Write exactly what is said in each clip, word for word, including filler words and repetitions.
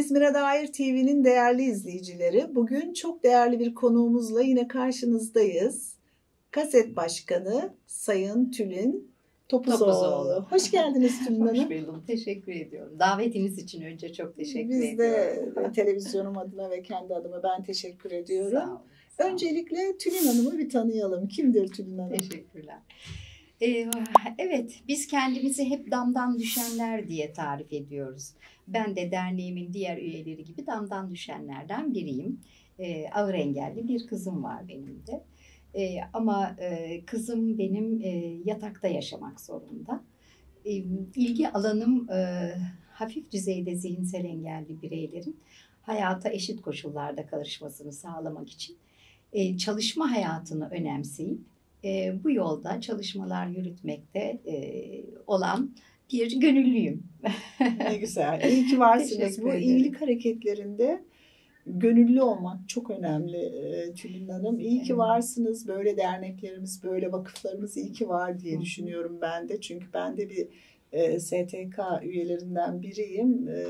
İzmir'e dair T V'nin değerli izleyicileri, bugün çok değerli bir konuğumuzla yine karşınızdayız. KASET Başkanı Sayın Tülin Topuzoğlu. Topuzoğlu. Hoş geldiniz Tülin Hanım. Hoş buldum, teşekkür ediyorum. Davetiniz için önce çok teşekkür Biz ediyorum. Biz de televizyonum adına ve kendi adıma ben teşekkür ediyorum. Sağ olun, sağ olun. Öncelikle Tülin Hanım'ı bir tanıyalım. Kimdir Tülin Hanım? Teşekkürler. Ee, evet, biz kendimizi hep damdan düşenler diye tarif ediyoruz. Ben de derneğimin diğer üyeleri gibi damdan düşenlerden biriyim. Ee, ağır engelli bir kızım var benim de. Ee, ama e, kızım benim e, yatakta yaşamak zorunda. E, ilgi alanım e, hafif düzeyde zihinsel engelli bireylerin hayata eşit koşullarda karışmasını sağlamak için e, çalışma hayatını önemseyip e, bu yolda çalışmalar yürütmekte e, olan bir gönüllüyüm. Ne güzel. İyi ki varsınız. Teşekkür Bu ederim. iyilik hareketlerinde gönüllü olmak çok önemli e, Tülin Hanım. İyi ki Evet. varsınız. Böyle derneklerimiz, böyle vakıflarımız iyi ki var diye Hı hı. düşünüyorum ben de. Çünkü ben de bir e, S T K üyelerinden biriyim. E,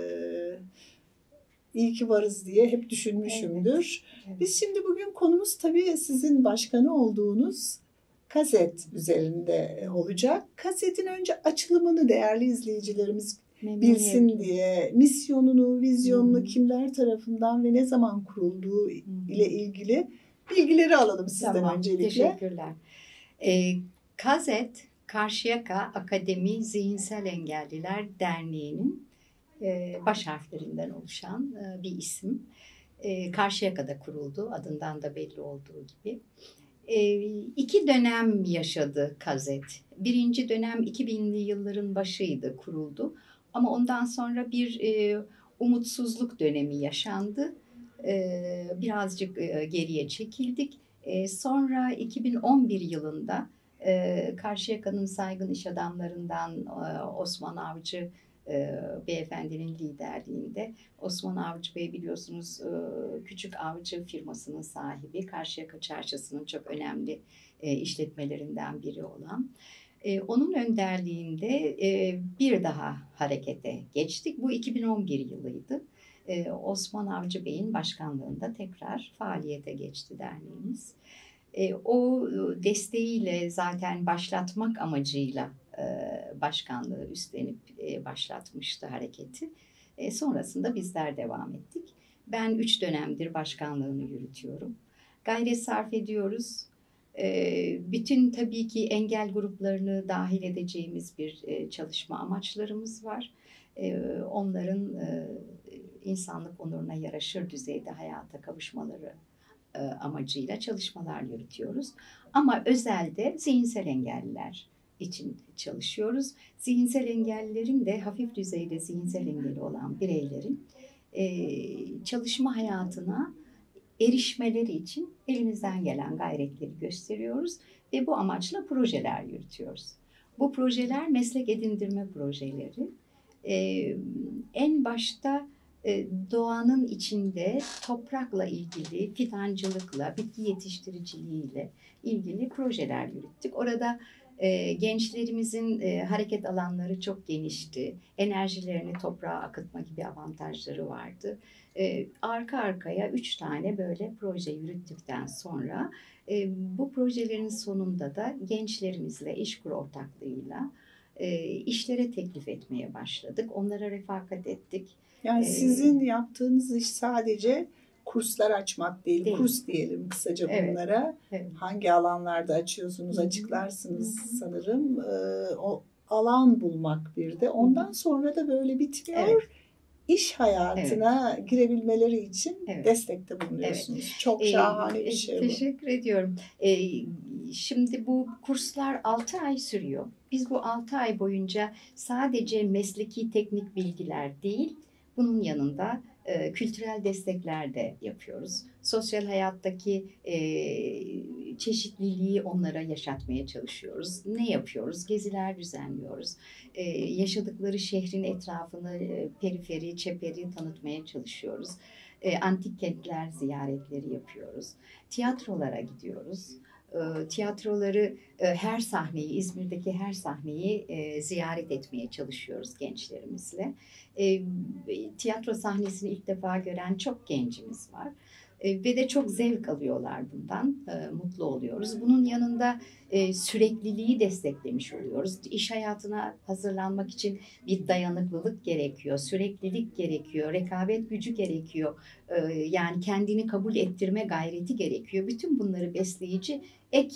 iyi ki varız diye hep düşünmüşümdür. Evet. Biz şimdi bugün konumuz tabii sizin başkanı olduğunuz KASET üzerinde olacak. KASET'in önce açılımını değerli izleyicilerimiz bilsin diye, misyonunu, vizyonunu Hı. kimler tarafından ve ne zaman kurulduğu Hı. ile ilgili bilgileri alalım sizden Tamam, öncelikle. teşekkürler. Ee, KASET, Karşıyaka Akademi Zihinsel Engelliler Derneği'nin e, baş harflerinden oluşan e, bir isim. E, Karşıyaka'da kuruldu, adından da belli olduğu gibi. E, iki dönem yaşadı KASET. Birinci dönem iki binli yılların başıydı, kuruldu. Ama ondan sonra bir e, umutsuzluk dönemi yaşandı. E, birazcık e, geriye çekildik. E, sonra iki bin on bir yılında e, Karşıyaka'nın saygın iş adamlarından e, Osman Avcı e, beyefendinin liderliğinde, Osman Avcı Bey biliyorsunuz e, Küçük Avcı firmasının sahibi, Karşıyaka Çarşısı'nın çok önemli e, işletmelerinden biri olan. E, onun önderliğinde e, bir daha harekete geçtik. Bu iki bin on bir yılıydı. E, Osman Avcı Bey'in başkanlığında tekrar faaliyete geçti derneğimiz. E, o desteğiyle zaten başlatmak amacıyla e, başkanlığı üstlenip e, başlatmıştı hareketi. E, sonrasında bizler devam ettik. Ben üç dönemdir başkanlığını yürütüyorum. Gayret sarf ediyoruz. E, bütün tabii ki engel gruplarını dahil edeceğimiz bir e, çalışma amaçlarımız var. E, onların e, insanlık onuruna yaraşır düzeyde hayata kavuşmaları e, amacıyla çalışmalar yürütüyoruz. Ama özelde zihinsel engelliler için çalışıyoruz. Zihinsel engellilerin de hafif düzeyde zihinsel engeli olan bireylerin e, çalışma hayatına erişmeleri için elimizden gelen gayretleri gösteriyoruz ve bu amaçla projeler yürütüyoruz. Bu projeler meslek edindirme projeleri. Ee, en başta e, doğanın içinde toprakla ilgili, fidancılıkla, bitki yetiştiriciliğiyle ilgili projeler yürüttük. Orada e, gençlerimizin e, hareket alanları çok genişti. Enerjilerini toprağa akıtma gibi avantajları vardı. E, arka arkaya üç tane böyle proje yürüttükten sonra e, bu projelerin sonunda da gençlerimizle İşkur ortaklığıyla e, işlere teklif etmeye başladık. Onlara refakat ettik. Yani Ee, sizin yaptığınız iş sadece kurslar açmak değil, Değil. kurs diyelim kısaca Evet, bunlara. evet. Hangi alanlarda açıyorsunuz, Hı hı. açıklarsınız Hı hı. sanırım. Ee, o alan bulmak bir de. Ondan sonra da böyle bitmiyor. Evet. İş hayatına girebilmeleri için Evet. destekte bulunuyorsunuz. Çok Ee, şahane bir e, şey bu. Teşekkür ediyorum. Ee, şimdi bu kurslar altı ay sürüyor. Biz bu altı ay boyunca sadece mesleki teknik bilgiler değil, bunun yanında e, kültürel destekler de yapıyoruz. Sosyal hayattaki e, çeşitliliği onlara yaşatmaya çalışıyoruz. Ne yapıyoruz? Geziler düzenliyoruz. E, yaşadıkları şehrin etrafını, e, periferi, çeperi tanıtmaya çalışıyoruz. E, antik kentler ziyaretleri yapıyoruz. Tiyatrolara gidiyoruz. e, tiyatroları, e, her sahneyi, İzmir'deki her sahneyi e, ziyaret etmeye çalışıyoruz gençlerimizle. E, tiyatro sahnesini ilk defa gören çok gencimiz var. E, ve de çok zevk alıyorlar bundan, e, mutlu oluyoruz. Bunun yanında e, sürekliliği desteklemiş oluyoruz. İş hayatına hazırlanmak için bir dayanıklılık gerekiyor, süreklilik gerekiyor, rekabet gücü gerekiyor. E, yani kendini kabul ettirme gayreti gerekiyor. Bütün bunları besleyici ek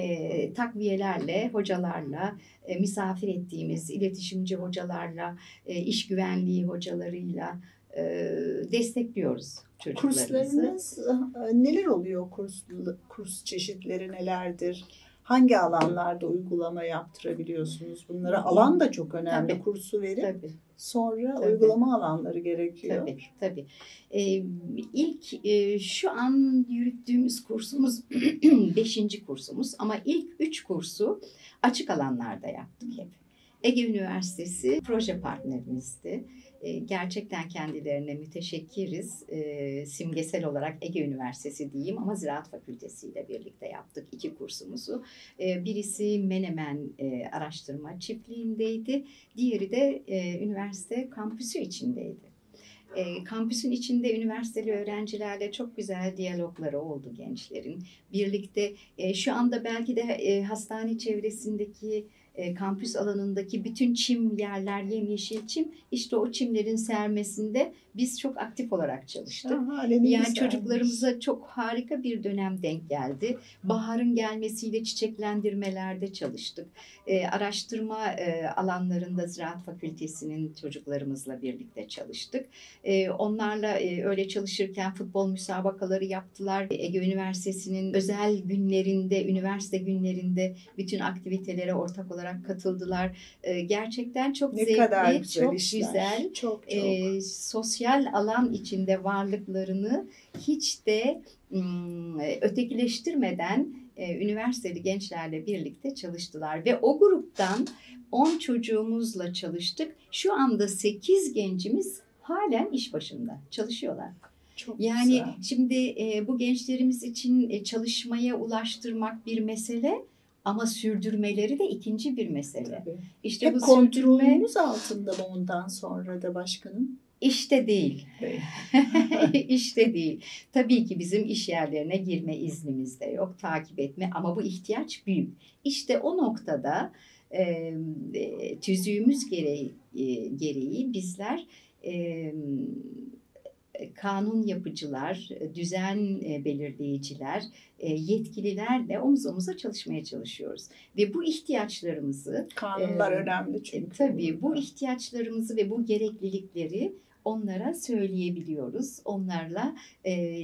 e, takviyelerle, hocalarla, e, misafir ettiğimiz iletişimci hocalarla, e, iş güvenliği hocalarıyla e, destekliyoruz çocuklarımızı. Kurslarınız neler oluyor? Kurs, kurs çeşitleri nelerdir? Hangi alanlarda uygulama yaptırabiliyorsunuz? Bunlara alan da çok önemli. Tabii. Kursu verip Tabii. sonra Tabii. uygulama alanları gerekiyor. Tabii, tabii. Ee, ilk e, şu an yürüttüğümüz kursumuz beşinci kursumuz ama ilk üç kursu açık alanlarda yaptık hep. Ege Üniversitesi proje partnerimizdi. E, gerçekten kendilerine müteşekkiriz. E, simgesel olarak Ege Üniversitesi diyeyim ama Ziraat Fakültesi ile birlikte yaptık iki kursumuzu. E, birisi Menemen e, Araştırma Çiftliği'ndeydi. Diğeri de e, üniversite kampüsü içindeydi. E, kampüsün içinde üniversiteli öğrencilerle çok güzel diyalogları oldu gençlerin. Birlikte e, şu anda belki de e, hastane çevresindeki e, kampüs alanındaki bütün çim yerler, yemyeşil çim, işte o çimlerin sermesinde biz çok aktif olarak çalıştık. Aha, yani çocuklarımıza çok harika bir dönem denk geldi. Baharın gelmesiyle çiçeklendirmelerde çalıştık. E, araştırma e, alanlarında Ziraat Fakültesi'nin çocuklarımızla birlikte çalıştık. E, onlarla e, öyle çalışırken futbol müsabakaları yaptılar. Ege Üniversitesi'nin özel günlerinde, üniversite günlerinde bütün aktivitelere ortak olarak katıldılar. E, gerçekten çok ne zevkli, kadar güzel çok işler. güzel. Çok, çok. E, sosyal alan içinde varlıklarını hiç de ım, ötekileştirmeden e, üniversiteli gençlerle birlikte çalıştılar ve o gruptan on çocuğumuzla çalıştık. Şu anda sekiz gencimiz halen iş başında çalışıyorlar. Çok yani güzel. Şimdi e, bu gençlerimiz için e, çalışmaya ulaştırmak bir mesele ama sürdürmeleri de ikinci bir mesele. Tabii. İşte Hep bu sürdürme kontrolünüz altında mı ondan sonra da başkanım? İşte değil. Evet. İşte değil. Tabii ki bizim iş yerlerine girme iznimiz de yok, takip etme ama bu ihtiyaç büyük. İşte o noktada e, e, tüzüğümüz gereği, e, gereği bizler e, kanun yapıcılar, düzen belirleyiciler, yetkililerle omuz omuza çalışmaya çalışıyoruz. Ve bu ihtiyaçlarımızı... Kanunlar e, önemli çünkü. Tabii bu ihtiyaçlarımızı ve bu gereklilikleri onlara söyleyebiliyoruz. Onlarla... E,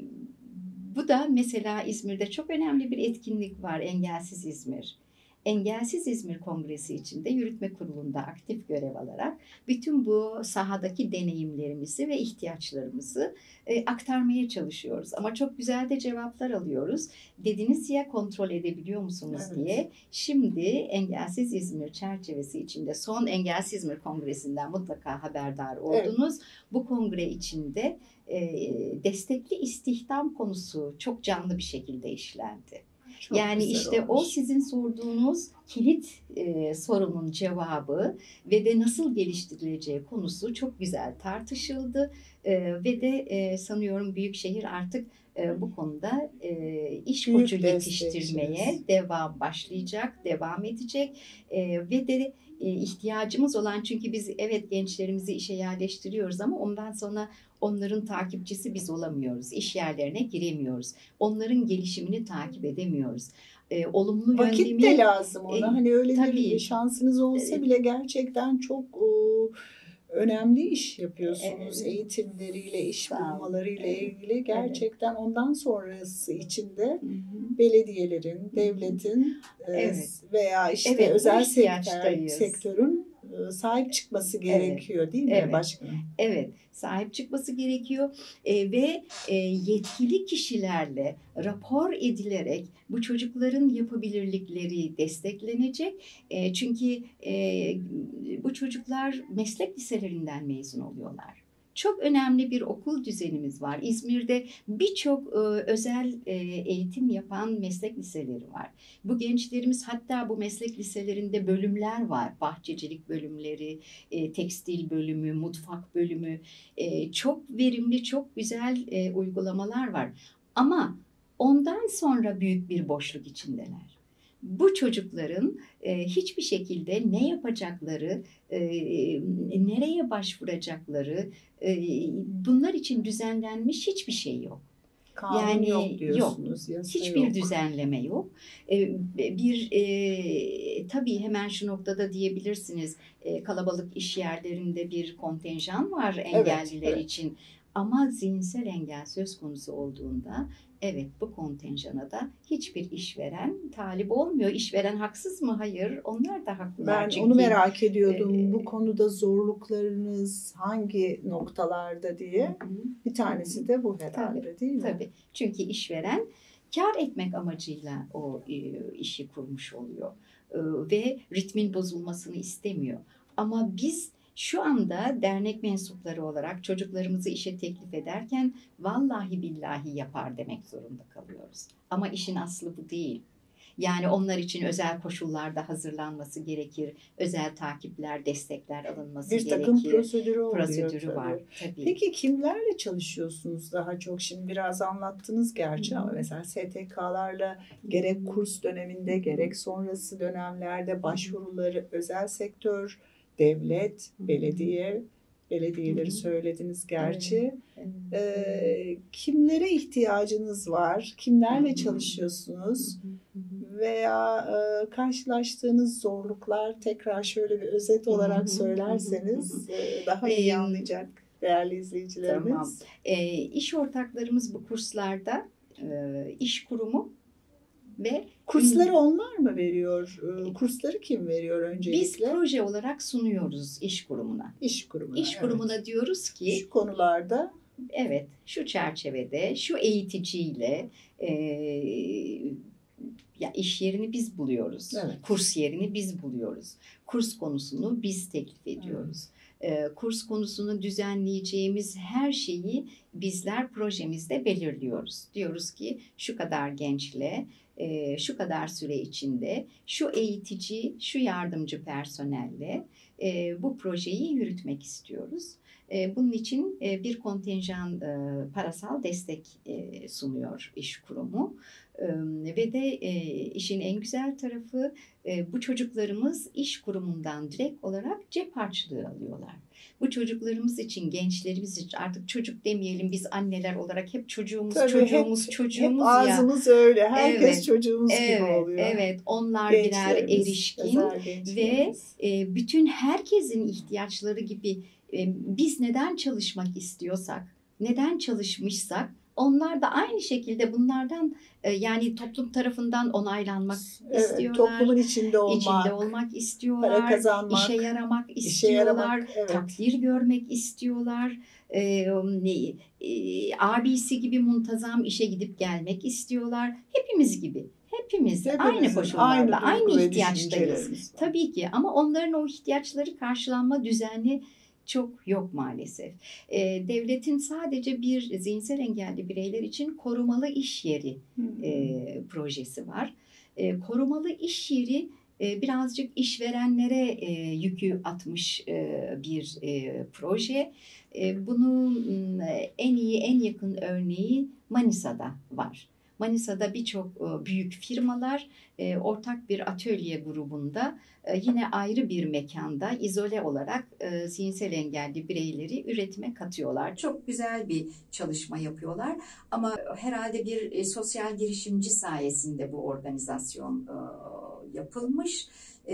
bu da mesela İzmir'de çok önemli bir etkinlik var, Engelsiz İzmir. Engelsiz İzmir Kongresi içinde yürütme kurulunda aktif görev alarak bütün bu sahadaki deneyimlerimizi ve ihtiyaçlarımızı e, aktarmaya çalışıyoruz. Ama çok güzel de cevaplar alıyoruz. Dediniz ya kontrol edebiliyor musunuz Evet. diye. Şimdi Engelsiz İzmir çerçevesi içinde son Engelsiz İzmir Kongresi'nden mutlaka haberdar oldunuz. Evet. Bu kongre içinde e, destekli istihdam konusu çok canlı bir şekilde işlendi. Çok yani işte olmuş. O sizin sorduğunuz kilit e, sorunun cevabı ve de nasıl geliştirileceği konusu çok güzel tartışıldı e, ve de e, sanıyorum Büyükşehir artık e, bu konuda e, iş Büyük koçu yetiştirmeye destekçiniz. devam başlayacak, devam edecek e, ve de e, ihtiyacımız olan, çünkü biz evet gençlerimizi işe yerleştiriyoruz ama ondan sonra onların takipçisi biz olamıyoruz. İş yerlerine giremiyoruz. Onların gelişimini takip edemiyoruz. Ee, olumlu Vakit yöndemi, de lazım ona. E, hani öyle tabii. bir şansınız olsa E, bile gerçekten çok o, önemli iş yapıyorsunuz. E, Eğitimleriyle, iş sağ olun. bulmalarıyla Evet. ilgili gerçekten ondan sonrası içinde Hı hı. belediyelerin, devletin Evet. veya işte Evet, bu özel sektör, ihtiyaçtayız. sektörün sahip çıkması gerekiyor, değil mi Evet. başkanım? Evet, sahip çıkması gerekiyor e, ve e, yetkili kişilerle rapor edilerek bu çocukların yapabilirlikleri desteklenecek. E, çünkü e, bu çocuklar meslek liselerinden mezun oluyorlar. Çok önemli bir okul düzenimiz var. İzmir'de birçok özel eğitim yapan meslek liseleri var. Bu gençlerimiz, hatta bu meslek liselerinde bölümler var. Bahçecilik bölümleri, tekstil bölümü, mutfak bölümü. Çok verimli, çok güzel uygulamalar var. Ama ondan sonra büyük bir boşluk içindeler. Bu çocukların e, hiçbir şekilde ne yapacakları, e, nereye başvuracakları, e, bunlar için düzenlenmiş hiçbir şey yok. Kanun yani yok diyorsunuz. Yok. Hiçbir yok. düzenleme yok. E, bir e, tabii hemen şu noktada diyebilirsiniz, e, kalabalık iş yerlerinde bir kontenjan var engelliler evet, evet. için. Ama zihinsel engel söz konusu olduğunda evet, bu kontenjana da hiçbir işveren talip olmuyor. İşveren haksız mı? Hayır. Onlar da haklılar. Ben çünkü, onu merak ediyordum. E, bu konuda zorluklarınız hangi noktalarda diye. Hı hı. Bir tanesi de bu herhalde tabii, değil mi? Tabii. Çünkü işveren kar etmek amacıyla o e, işi kurmuş oluyor. E, ve ritmin bozulmasını istemiyor. Ama biz şu anda dernek mensupları olarak çocuklarımızı işe teklif ederken vallahi billahi yapar demek zorunda kalıyoruz. Ama işin aslı bu değil. Yani onlar için özel koşullarda hazırlanması gerekir. Özel takipler, destekler alınması bir gerekir. Bir takım prosedürü oluyor. Prosedürü tabii. var. Tabii. Peki kimlerle çalışıyorsunuz daha çok? Şimdi biraz anlattınız gerçi hmm. ama mesela S T K'larla gerek kurs döneminde gerek sonrası dönemlerde başvuruları özel sektör, devlet, belediye, belediyeleri söylediniz gerçi. Ee, kimlere ihtiyacınız var? Kimlerle çalışıyorsunuz? Veya e, karşılaştığınız zorluklar tekrar şöyle bir özet olarak söylerseniz e, daha iyi anlayacak değerli izleyicilerimiz. Tamam. E, iş ortaklarımız bu kurslarda e, iş kurumu ve kursları onlar mı veriyor? Kursları kim veriyor öncelikle? Biz proje olarak sunuyoruz iş kurumuna. İş kurumuna. İş kurumuna evet. diyoruz ki şu konularda evet, şu çerçevede, şu eğiticiyle e, ya iş yerini biz buluyoruz. Evet. Kurs yerini biz buluyoruz. Kurs konusunu biz teklif ediyoruz. Evet. E, kurs konusunu düzenleyeceğimiz her şeyi bizler projemizde belirliyoruz. Diyoruz ki şu kadar gençle E, şu kadar süre içinde şu eğitici, şu yardımcı personelle e, bu projeyi yürütmek istiyoruz. E, bunun için e, bir kontenjan e, parasal destek e, sunuyor iş kurumu. E, ve de e, işin en güzel tarafı e, bu çocuklarımız iş kurumundan direkt olarak cep harçlığı alıyorlar. Bu çocuklarımız için, gençlerimiz için, artık çocuk demeyelim, biz anneler olarak hep çocuğumuz, Tabii çocuğumuz, hep, çocuğumuz hep ya. Ağzımız öyle, herkes evet, çocuğumuz evet, gibi oluyor. Evet, onlar birer erişkin ve e, bütün herkesin ihtiyaçları gibi e, biz neden çalışmak istiyorsak, neden çalışmışsak, onlar da aynı şekilde bunlardan e, yani toplum tarafından onaylanmak evet, istiyorlar. Toplumun içinde olmak, içinde olmak istiyorlar, para kazanmak, işe yaramak işe istiyorlar, yaramak, evet. takdir görmek istiyorlar. E, e, e, abisi gibi muntazam işe gidip gelmek istiyorlar. Hepimiz gibi. Hepimiz Hepimizin aynı koşullarla, aynı, aynı ihtiyaçtayız. Tabii ki, ama onların o ihtiyaçları karşılanma düzeni çok yok maalesef. E, devletin sadece bir zihinsel engelli bireyler için korumalı iş yeri e, projesi var. E, korumalı iş yeri e, birazcık işverenlere e, yükü atmış e, bir e, proje. E, bunun en iyi, en yakın örneği Manisa'da var. Manisa'da birçok büyük firmalar ortak bir atölye grubunda yine ayrı bir mekanda izole olarak zihinsel engelli bireyleri üretime katıyorlar. Çok güzel bir çalışma yapıyorlar ama herhalde bir sosyal girişimci sayesinde bu organizasyon yapılmış.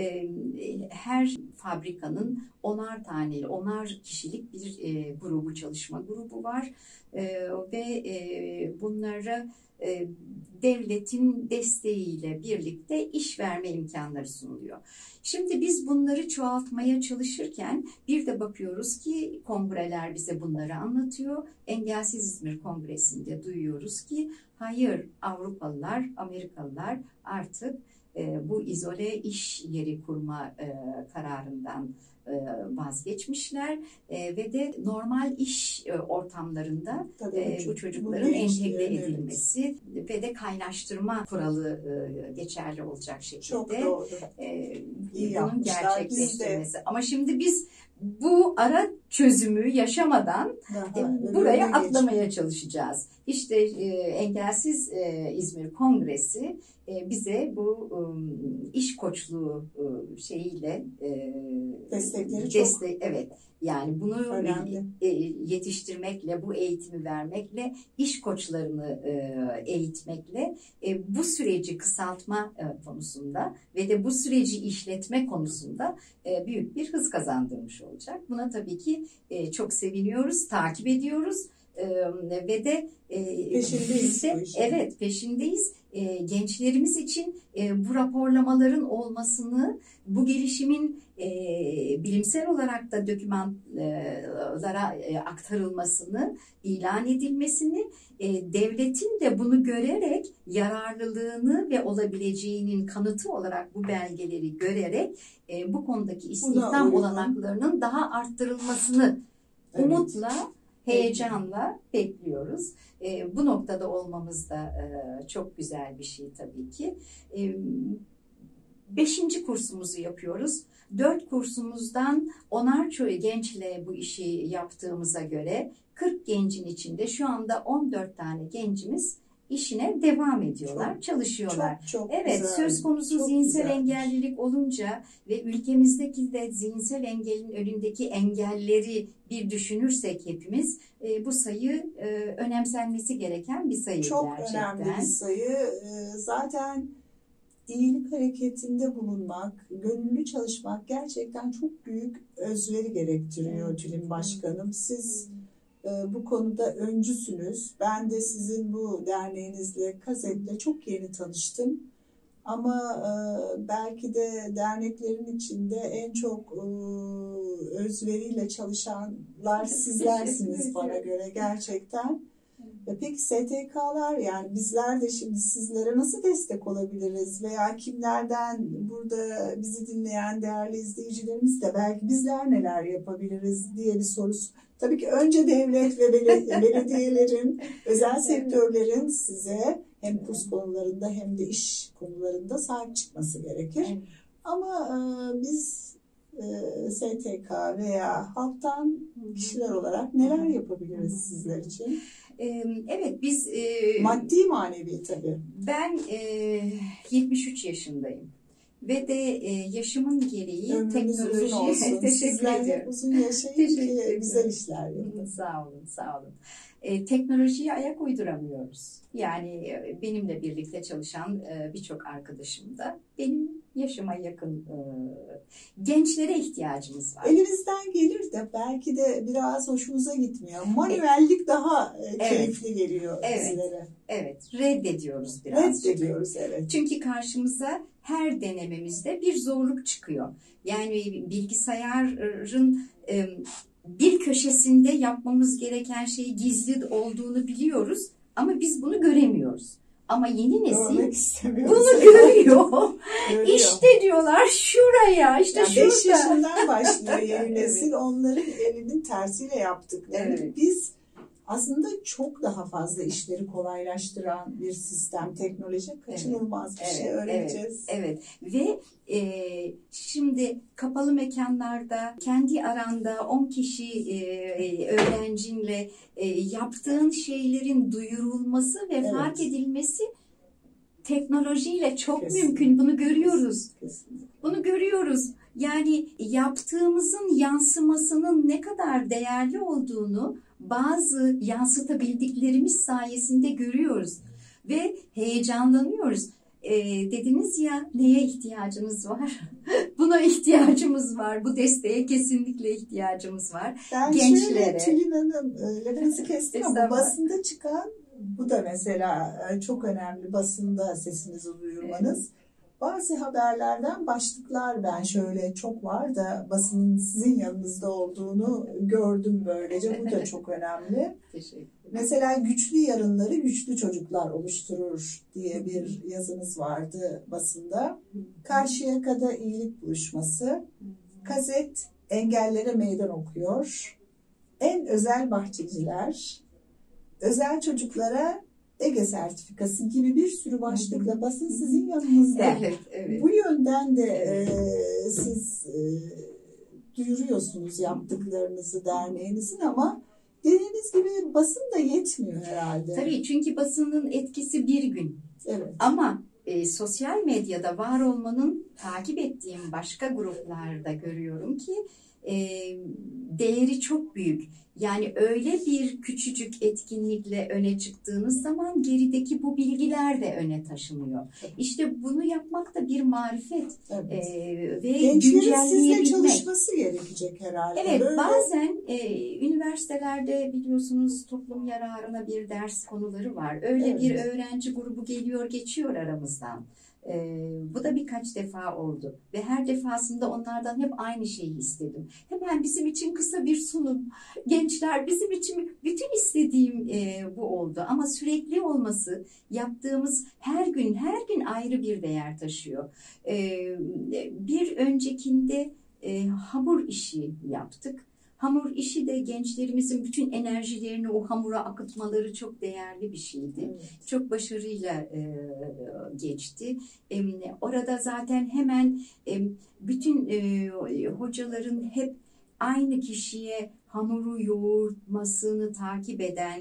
Her fabrikanın onar tane, onar kişilik bir grubu, çalışma grubu var ve bunlara devletin desteğiyle birlikte iş verme imkanları sunuluyor. Şimdi biz bunları çoğaltmaya çalışırken bir de bakıyoruz ki kongreler bize bunları anlatıyor. Engelsiz İzmir Kongresi'nde duyuyoruz ki hayır, Avrupalılar, Amerikalılar artık e, bu izole iş yeri kurma e, kararından vazgeçmişler e, ve de normal iş e, ortamlarında e, bu çocukların entegre edilmesi evet. ve de kaynaştırma kuralı e, geçerli olacak şekilde e, bunun gerçekleştirilmesi. Ama şimdi biz bu ara çözümü yaşamadan Daha, e, buraya atlamaya geçmiş. çalışacağız. İşte e, Engelsiz e, İzmir Kongresi e, bize bu e, iş koçluğu e, şeyiyle e, destekleri destek, çok evet. Yani bunu önemli. yetiştirmekle, bu eğitimi vermekle, iş koçlarını eğitmekle bu süreci kısaltma konusunda ve de bu süreci işletme konusunda büyük bir hız kazandırmış olacak. Buna tabii ki çok seviniyoruz, takip ediyoruz ve de peşindeyiz. De, evet, peşindeyiz. Gençlerimiz için bu raporlamaların olmasını, bu gelişimin e, bilimsel olarak da dokümanlara e, aktarılmasını, ilan edilmesini, e, devletin de bunu görerek yararlılığını ve olabileceğinin kanıtı olarak bu belgeleri görerek e, bu konudaki istihdam olanaklarının daha arttırılmasını evet. umutla, heyecanla bekliyoruz. E, bu noktada olmamız da e, çok güzel bir şey tabii ki. E, beşinci kursumuzu yapıyoruz. Dört kursumuzdan onar çoğu gençle bu işi yaptığımıza göre kırk gencin içinde şu anda on dört tane gencimiz işine devam ediyorlar, çok, çalışıyorlar. Çok, çok evet, güzel, söz konusu çok zihinsel güzel. engellilik olunca ve ülkemizdeki de zihinsel engelin önündeki engelleri bir düşünürsek hepimiz e, bu sayı e, önemsenmesi gereken bir sayı çok gerçekten. Çok önemli bir sayı. E, zaten iyilik hareketinde bulunmak, gönüllü çalışmak gerçekten çok büyük özveri gerektiriyor evet. Tülin Başkanım. Siz e, bu konuda öncüsünüz. Ben de sizin bu derneğinizle, Kazet'le çok yeni tanıştım. Ama e, belki de derneklerin içinde en çok e, özveriyle çalışanlar sizlersiniz bana göre gerçekten. Peki S T K'lar, yani bizler de şimdi sizlere nasıl destek olabiliriz veya kimlerden, burada bizi dinleyen değerli izleyicilerimiz de belki bizler neler yapabiliriz diye bir soru. Tabii ki önce devlet ve belediyelerin, özel sektörlerin size hem kurs konularında hem de iş konularında sahip çıkması gerekir. Ama e, biz e, S T K veya halktan kişiler olarak neler yapabiliriz sizler için? Evet, biz... Maddi manevi tabii. Ben e, yetmiş üç yaşındayım. Ve de e, yaşımın gereği ömrünüz teknoloji... uzun olsun. Teşekkür Sizler ediyorum. uzun yaşayın ki güzel işler yapın. Sağ olun, sağ olun. E, teknolojiye ayak uyduramıyoruz. Yani e, benimle birlikte çalışan e, birçok arkadaşım da benim yaşıma yakın e, gençlere ihtiyacımız var. Elimizden gelir de belki de biraz hoşunuza gitmiyor. Manuellik e, daha e, keyifli evet. geliyor evet. bizlere. Evet, reddediyoruz biraz. Reddediyoruz, evet. Çünkü karşımıza her denememizde bir zorluk çıkıyor. Yani bilgisayarın e, bir köşesinde yapmamız gereken şey gizli olduğunu biliyoruz ama biz bunu göremiyoruz. Ama yeni nesil bunu görüyor. İşte diyorlar şuraya, işte yani şurada. beş yaşından başlıyor yeni nesil. Evet. Onların elinin tersiyle yaptıklarını. Evet. Biz aslında çok daha fazla işleri kolaylaştıran bir sistem, teknoloji kaçınılmaz evet. bir evet. şey öğreneceğiz. Evet, evet. Ve e, şimdi kapalı mekanlarda kendi aranda on kişi e, öğrencinle e, yaptığın şeylerin duyurulması ve evet. fark edilmesi teknolojiyle çok Kesinlikle. mümkün. Bunu görüyoruz. Kesinlikle. Bunu görüyoruz. Yani yaptığımızın yansımasının ne kadar değerli olduğunu bazı yansıtabildiklerimiz sayesinde görüyoruz ve heyecanlanıyoruz. Ee, dediniz ya, neye ihtiyacınız var? Buna ihtiyacımız var. Bu desteğe kesinlikle ihtiyacımız var. Ben Gençlere. Şöyle Tülin Hanım lafınızı kestim ama basında çıkan, bu da mesela çok önemli, basında sesinizi duyurmanız. Evet. Bazı haberlerden başlıklar ben şöyle çok var da basının sizin yanınızda olduğunu gördüm böylece. Bu da çok önemli. Teşekkür Mesela güçlü yarınları güçlü çocuklar oluşturur diye bir yazınız vardı basında. Karşıyaka'da iyilik buluşması, Kazet engellere meydan okuyor. En özel bahçeciler, özel çocuklara Ege sertifikası gibi bir sürü başlıkla basın sizin yanınızda. Evet, evet. Bu yönden de e, siz e, duyuruyorsunuz yaptıklarınızı derneğinizin ama dediğiniz gibi basın da yetmiyor herhalde. Tabii, çünkü basının etkisi bir gün. Evet. Ama e, sosyal medyada var olmanın, takip ettiğim başka gruplarda görüyorum ki e, değeri çok büyük. Yani öyle bir küçücük etkinlikle öne çıktığınız zaman gerideki bu bilgiler de öne taşınıyor. İşte bunu yapmak da bir marifet. Evet. Ee, ve Gençlerin sizle çalışması gerekecek herhalde. Evet, Böyle... bazen e, üniversitelerde biliyorsunuz toplum yararına bir ders konuları var. Öyle Evet. bir öğrenci grubu geliyor geçiyor aramızdan. Ee, bu da birkaç defa oldu ve her defasında onlardan hep aynı şeyi istedim. Hemen bizim için kısa bir sunum. Gençler, bizim için bütün istediğim e, bu oldu. Ama sürekli olması, yaptığımız her gün her gün ayrı bir değer taşıyor. Ee, bir öncekinde e, hamur işi yaptık. Hamur işi de gençlerimizin bütün enerjilerini o hamura akıtmaları çok değerli bir şeydi. Evet. Çok başarıyla e, geçti. E, orada zaten hemen e, bütün e, hocaların hep aynı kişiye hamuru yoğurtmasını takip eden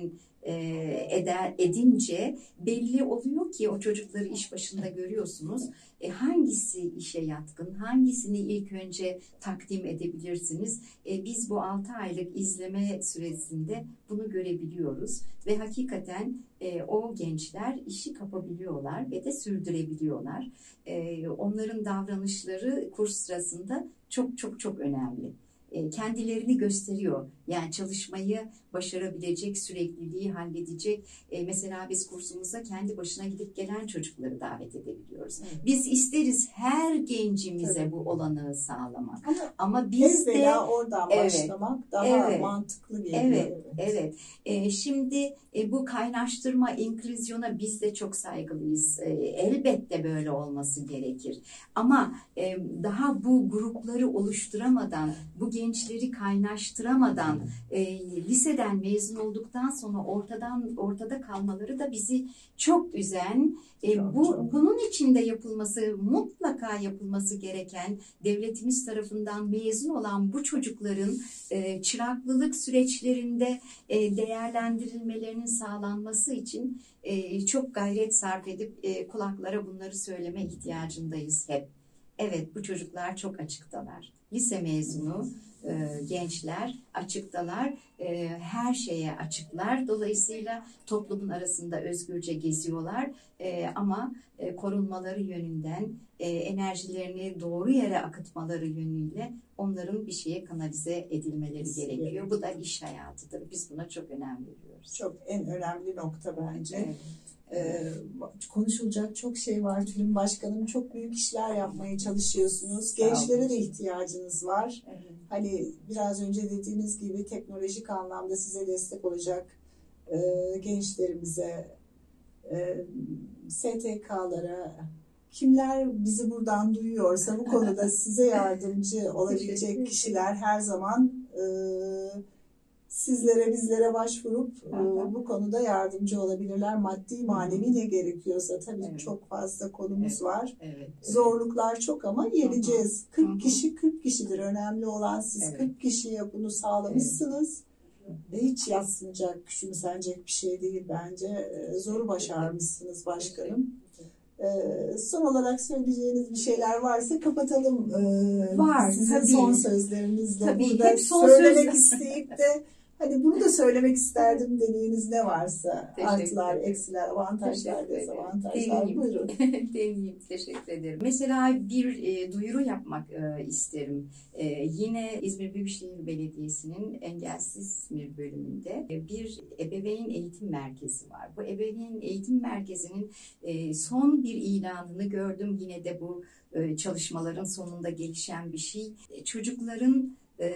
eder edince belli oluyor ki o çocukları iş başında görüyorsunuz. E, hangisi işe yatkın, hangisini ilk önce takdim edebilirsiniz? E, biz bu altı aylık izleme süresinde bunu görebiliyoruz ve hakikaten e, o gençler işi kapabiliyorlar ve de sürdürebiliyorlar. E, onların davranışları kurs sırasında çok çok çok önemli. Kendilerini gösteriyor. Yani çalışmayı başarabilecek, sürekliliği halledecek. E, mesela biz kursumuza kendi başına gidip gelen çocukları davet edebiliyoruz. Evet. Biz isteriz her gencimize evet. bu olanağı sağlamak. Ama, Ama biz de oradan evet, başlamak daha evet, mantıklı geliyor. Evet, evet. evet. E, şimdi e, bu kaynaştırma, inkluzyona biz de çok saygılıyız. E, elbette böyle olması gerekir. Ama e, daha bu grupları oluşturamadan, bu gençleri kaynaştıramadan e, liseden mezun olduktan sonra ortadan ortada kalmaları da bizi çok üzen. E, çok, bu çok. Bunun içinde yapılması, mutlaka yapılması gereken, devletimiz tarafından mezun olan bu çocukların e, çıraklılık süreçlerinde e, değerlendirilmelerinin sağlanması için e, çok gayret sarf edip e, kulaklara bunları söyleme ihtiyacındayız hep. Evet, bu çocuklar çok açıktalar. Lise mezunu e, gençler açıktalar, e, her şeye açıklar. Dolayısıyla toplumun arasında özgürce geziyorlar e, ama e, korunmaları yönünden, e, enerjilerini doğru yere akıtmaları yönüyle onların bir şeye kanalize edilmeleri gerekiyor. Evet. Bu da iş hayatıdır. Biz buna çok önem veriyoruz. Çok en önemli nokta bence. Evet. Ee, konuşulacak çok şey var Tülin Başkanım. Çok büyük işler yapmaya çalışıyorsunuz. Gençlere de ihtiyacınız var. Evet. Hani biraz önce dediğiniz gibi teknolojik anlamda size destek olacak e, gençlerimize, e, S T K'lara, kimler bizi buradan duyuyorsa bu konuda size yardımcı olabilecek kişiler her zaman e, sizlere, bizlere başvurup e, bu konuda yardımcı olabilirler. Maddi, manevi ne gerekiyorsa tabii evet. çok fazla konumuz evet. var. Evet. Evet. Zorluklar çok ama yeneceğiz. kırk Hı-hı. kişi kırk kişidir. Önemli olan siz evet. kırk kişiye bunu sağlamışsınız. Evet. Ve hiç yadsınacak, küçümsenecek bir şey değil bence. E, zoru başarmışsınız başkanım. Ee, son olarak söyleyeceğiniz bir şeyler varsa kapatalım. Ee, Var. Sizin tabii. son sözlerinizle. Tabii. Burada Hep son söylemek sözler. isteyip de hani bunu da söylemek isterdim dediğiniz ne varsa. Artılar, eksiler, avantajlar, dezavantajlar. Buyurun. Deneyim. Teşekkür ederim. Mesela bir e, duyuru yapmak e, isterim. E, yine İzmir Büyükşehir Belediyesi'nin Engelsiz İzmir bölümünde e, bir ebeveyn eğitim merkezi var. Bu ebeveyn eğitim merkezinin e, son bir ilanını gördüm. Yine de bu e, çalışmaların sonunda gelişen bir şey. E, çocukların e,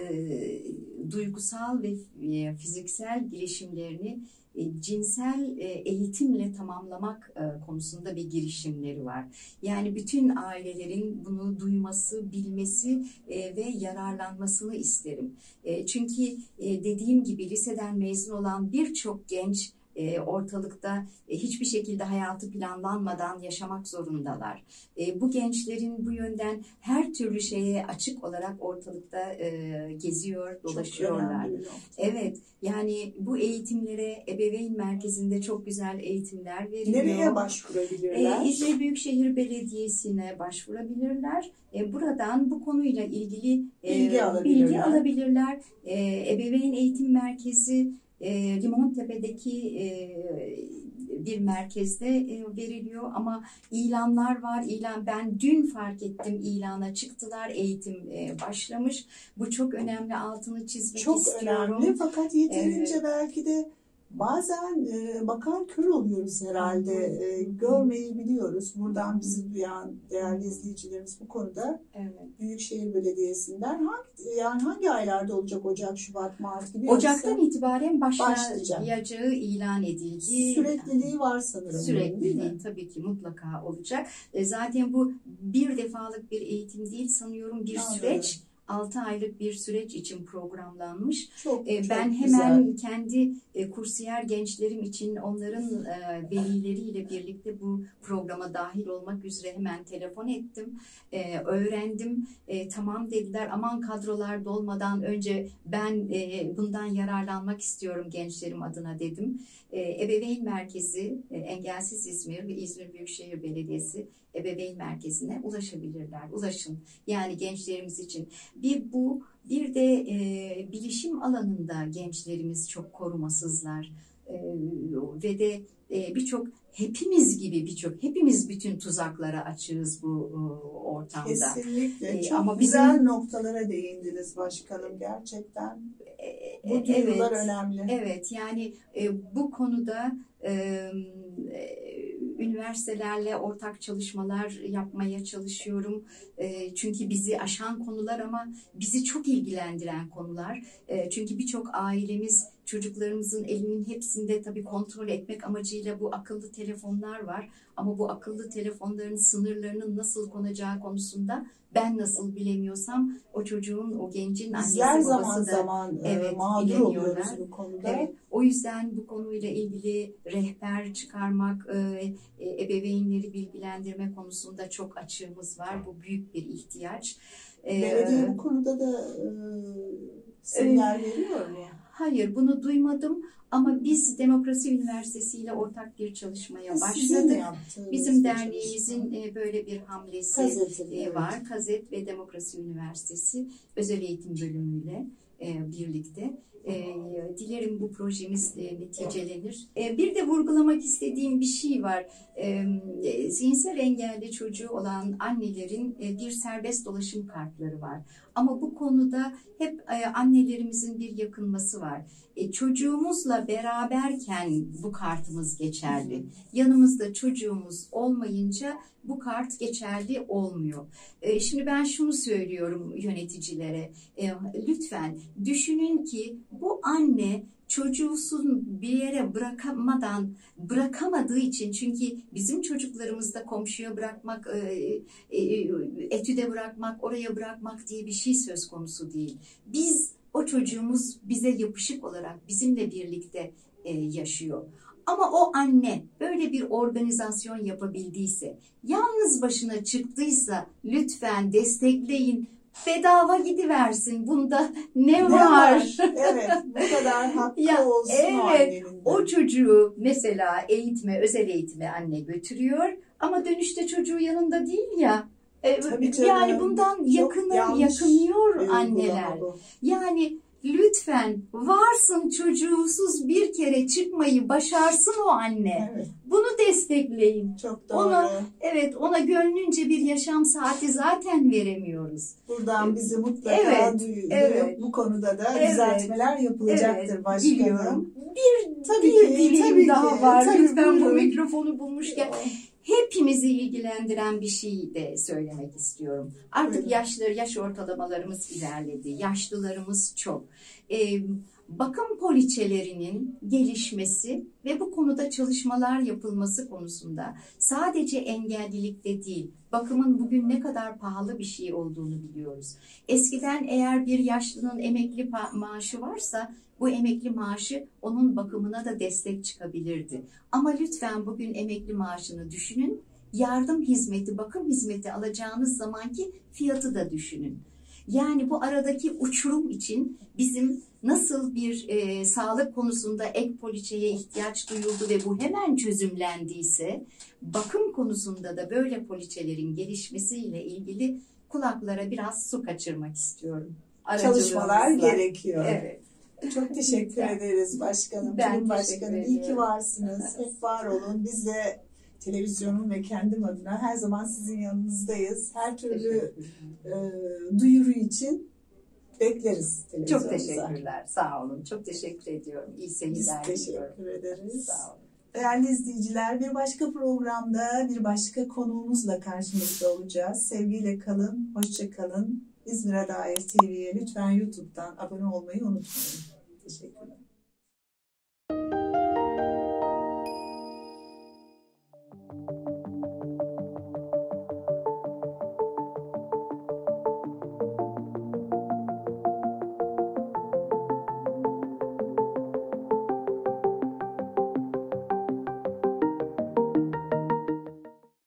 duygusal ve e, fiziksel gelişimlerini e, cinsel e, eğitimle tamamlamak e, konusunda bir girişimleri var. Yani bütün ailelerin bunu duyması, bilmesi e, ve yararlanmasını isterim. E, çünkü e, dediğim gibi liseden mezun olan birçok genç E, ortalıkta e, hiçbir şekilde hayatı planlanmadan yaşamak zorundalar. E, bu gençlerin bu yönden her türlü şeye açık olarak ortalıkta e, geziyor, dolaşıyorlar. Evet, yani bu eğitimlere ebeveyn merkezinde çok güzel eğitimler veriliyor. Nereye başvurabilirler? E, İzmir Büyükşehir Belediyesi'ne başvurabilirler. E, buradan bu konuyla ilgili e, bilgi alabilirler. Bilgi alabilirler. E, ebeveyn Eğitim Merkezi E, Limontepe'deki e, bir merkezde e, veriliyor ama ilanlar var. İlan, ben dün fark ettim, ilana çıktılar, eğitim e, başlamış. Bu çok önemli, altını çizmek çok istiyorum. Çok önemli fakat yeterince evet. belki de bazen e, bakar kör oluyoruz herhalde. E, görmeyi biliyoruz. Buradan bizi duyan değerli izleyicilerimiz bu konuda evet. Büyükşehir Belediyesi'nden hangi, yani hangi aylarda olacak? Ocak, Şubat, Mart gibi? Ocaktan itibaren başlayacağı ilan edildi. Sürekliliği var sanırım. Sürekliliği tabii ki mutlaka olacak. E, zaten bu bir defalık bir eğitim değil, sanıyorum bir Anladım. süreç. altı aylık bir süreç için programlanmış. Çok, ben çok hemen güzel. kendi kursiyer gençlerim için onların velileriyle birlikte bu programa dahil olmak üzere hemen telefon ettim. Öğrendim. Tamam dediler. Aman kadrolar dolmadan önce ben bundan yararlanmak istiyorum gençlerim adına dedim. Ebeveyn Merkezi, Engelsiz İzmir ve İzmir Büyükşehir Belediyesi Ebeveyn Merkezi'ne ulaşabilirler. Ulaşın. Yani gençlerimiz için. Bir bu, bir de e, bilişim alanında gençlerimiz çok korumasızlar. E, ve de e, birçok hepimiz gibi birçok hepimiz bütün tuzaklara açığız bu e, ortamda. Kesinlikle. E, çok ama güzel bizim, noktalara değindiniz başkanım gerçekten. E, bu duygular evet, önemli. Evet yani e, bu konuda e, e, üniversitelerle ortak çalışmalar yapmaya çalışıyorum. E, çünkü bizi aşan konular ama bizi çok ilgilendiren konular. E, çünkü birçok ailemiz çocuklarımızın elinin hepsinde tabii kontrol etmek amacıyla bu akıllı telefonlar var. Ama bu akıllı telefonların sınırlarının nasıl konacağı konusunda ben nasıl bilemiyorsam o çocuğun, o gencin annesi Bizler babası zaman da zaman evet, mağdur oluyoruz bu konuda. Evet, o yüzden bu konuyla ilgili rehber çıkarmak, e, ebeveynleri bilgilendirme konusunda çok açığımız var. Bu büyük bir ihtiyaç. Belediye bu konuda da e, seminer e, veriyor mu? Hayır, bunu duymadım ama biz Demokrasi Üniversitesi ile ortak bir çalışmaya başladık. Bizim derneğimizin çalışma. böyle bir hamlesi Kazet, evet. var. Kazet ve Demokrasi Üniversitesi Özel Eğitim Bölümüyle birlikte. E, dilerim bu projemiz e, neticelenir. E, bir de vurgulamak istediğim bir şey var. E, zihinsel engelli çocuğu olan annelerin e, bir serbest dolaşım kartları var. Ama bu konuda hep e, annelerimizin bir yakınması var. E, çocuğumuzla beraberken bu kartımız geçerli. Hı hı. Yanımızda çocuğumuz olmayınca bu kart geçerli olmuyor. E, şimdi ben şunu söylüyorum yöneticilere. E, lütfen düşünün ki bu anne çocuğusun bir yere bırakamadan bırakamadığı için, çünkü bizim çocuklarımızda komşuya bırakmak, etüde bırakmak, oraya bırakmak diye bir şey söz konusu değil. Biz, o çocuğumuz bize yapışık olarak bizimle birlikte yaşıyor. Ama o anne böyle bir organizasyon yapabildiyse, yalnız başına çıktıysa lütfen destekleyin. Bedava gidiversin. Bunda ne, ne var? var? Evet, bu kadar hakkı ya, olsun evet, o annenin. O çocuğu mesela eğitime, özel eğitime anne götürüyor ama dönüşte çocuğu yanında değil ya. Tabii canım, yani bundan yakını, yakınıyor anneler. Yani lütfen varsın çocuğusuz bir kere çıkmayı başarsın o anne. Evet. Bunu destekleyin. Çok doğru. Ona, evet, ona gönlünce bir yaşam saati zaten veremiyoruz. Buradan bizi mutlaka evet, duyuyor. Evet. Bu konuda da evet, düzeltmeler yapılacaktır evet, başkanım. Biliyorum. Bir, tabii bir ki, dileğim tabii daha ki, var. Tabii lütfen buyurun. Bu mikrofonu bulmuşken. hepimizi ilgilendiren bir şey de söylemek istiyorum. Artık Buyurun. yaşları, yaş ortalamalarımız ilerledi. Yaşlılarımız çok. Ee, bakım poliçelerinin gelişmesi ve bu konuda çalışmalar yapılması konusunda sadece engellilikte değil, bakımın bugün ne kadar pahalı bir şey olduğunu biliyoruz. Eskiden eğer bir yaşlının emekli maaşı varsa bu emekli maaşı onun bakımına da destek çıkabilirdi. Ama lütfen bugün emekli maaşını düşünün, yardım hizmeti, bakım hizmeti alacağınız zamanki fiyatı da düşünün. Yani bu aradaki uçurum için bizim nasıl bir e, sağlık konusunda ek poliçeye ihtiyaç duyuldu ve bu hemen çözümlendiyse, bakım konusunda da böyle poliçelerin gelişmesiyle ilgili kulaklara biraz su kaçırmak istiyorum. Çalışmalar gerekiyor. Evet. Çok teşekkür ederiz başkanım. Ben Kurum başkanım. teşekkür İyi ki ediyorum. varsınız. Hep var olun. Biz de televizyonun ve kendim adına her zaman sizin yanınızdayız. Her türlü e, duyuru için bekleriz Çok televizyonumuza. teşekkürler. Sağ olun. Çok teşekkür ediyorum. İyi Biz seyirler diliyorum. teşekkür ederiz. Sağ olun. Değerli izleyiciler, bir başka programda bir başka konuğumuzla karşınızda olacağız. Sevgiyle kalın, hoşça kalın. İzmir'e dair T V'ye lütfen YouTube'dan abone olmayı unutmayın. Teşekkürler.